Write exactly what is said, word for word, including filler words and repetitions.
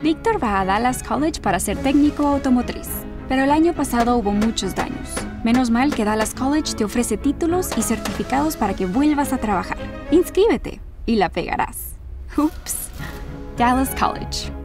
Víctor va a Dallas College para ser técnico automotriz, pero el año pasado hubo muchos daños. Menos mal que Dallas College te ofrece títulos y certificados para que vuelvas a trabajar. Inscríbete y la pegarás. Ups. Dallas College.